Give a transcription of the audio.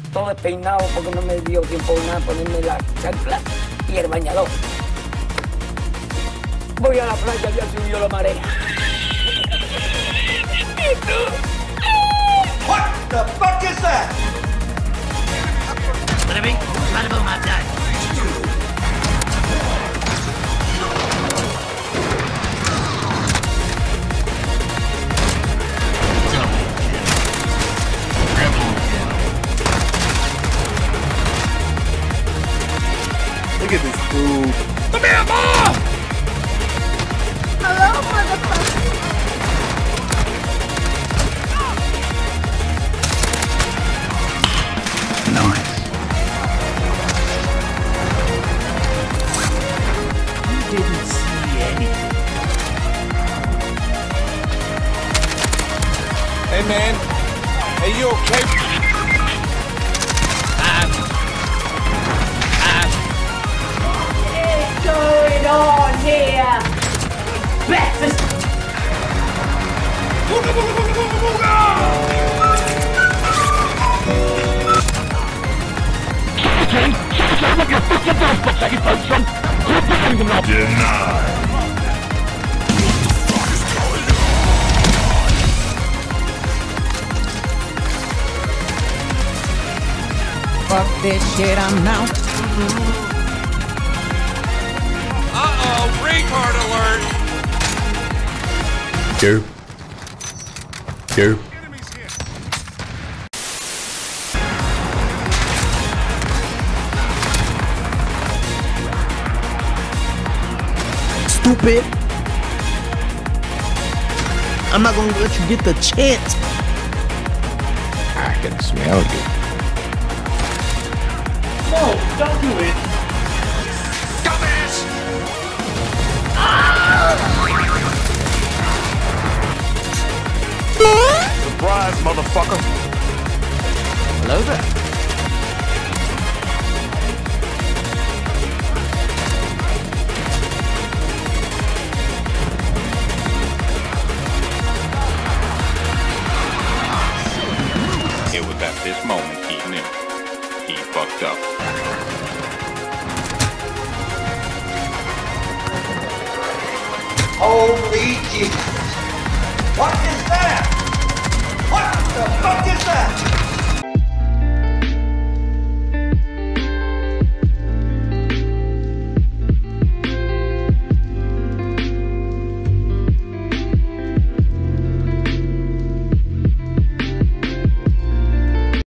todo despeinado porque no me dio tiempo nada a ponerme la chancla y el bañador. Voy a la playa, ya subió la marea. What the fuck is that? Living, right about my time. Look at this food. Come here, Mom! Hello, motherfucker. Nice. You didn't see anything. Hey man, are you okay? What's going on here? Breakfast. Booga, booga, booga, booga, booga! Denied. Fuck this shit, I'm out. Uh-oh, retard alert! Derp. Derp. Enemies here. Stupid. I'm not gonna let you get the chance. I can smell you. No, don't do it. Dumbass! Surprise, motherfucker! Hello there. It was at this moment he knew. He fucked up. Holy Jesus. What is that? What the fuck is that?